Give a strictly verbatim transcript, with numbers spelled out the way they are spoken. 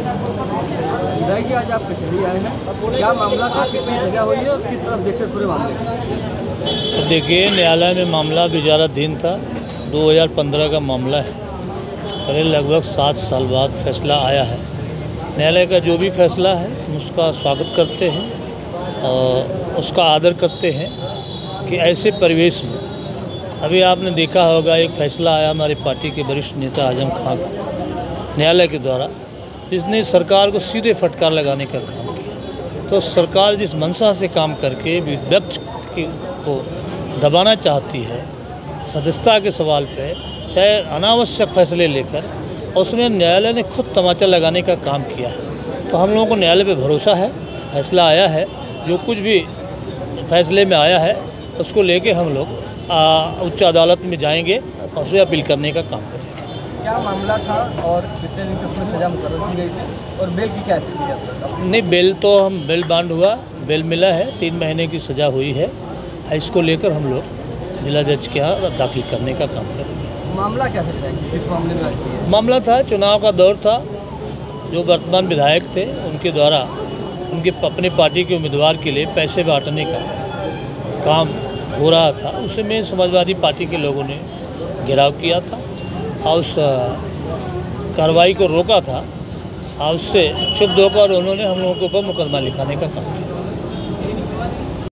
जी आज आप कचहरी आए हैं, क्या मामला था, कितनी सजा हुई है और किस तरफ देखते पूरे मामले को? देखिए, न्यायालय में मामला विचाराधीन था। दो हज़ार पंद्रह का मामला है। करीब लगभग सात साल बाद फैसला आया है। न्यायालय का जो भी फैसला है हम उसका स्वागत करते हैं और उसका आदर करते हैं कि ऐसे परिवेश में अभी आपने देखा होगा एक फ़ैसला आया हमारे पार्टी के वरिष्ठ नेता आजम खान का न्यायालय के द्वारा, जिसने सरकार को सीधे फटकार लगाने का काम किया। तो सरकार जिस मंशा से काम करके विपक्ष को दबाना चाहती है सदस्यता के सवाल पे, चाहे अनावश्यक फैसले लेकर, उसमें न्यायालय ने खुद तमाचा लगाने का काम किया है। तो हम लोगों को न्यायालय पे भरोसा है, फैसला आया है, जो कुछ भी फैसले में आया है उसको लेके हम लोग उच्च अदालत में जाएंगे और उसमें अपील करने का काम करेंगे। क्या मामला था और कितने दिन तक उसमें सजा मुकर्रर की गई थी और बेल की क्या स्थिति है? नहीं, बेल तो हम बेल बाउंड हुआ, बेल मिला है, तीन महीने की सज़ा हुई है। इसको लेकर हम लोग जिला जज के यहाँ दाखिल करने का काम करेंगे। मामला क्या है, किस मामले में? मामला था, चुनाव का दौर था। जो वर्तमान विधायक थे उनके द्वारा उनके अपने पार्टी के उम्मीदवार के लिए पैसे बांटने का काम हो रहा था। उसमें समाजवादी पार्टी के लोगों ने घेराव किया था और उस कार्रवाई को रोका था और उससे क्षुब्ध होकर उन्होंने हम लोगों के ऊपर मुकदमा लिखाने का काम किया।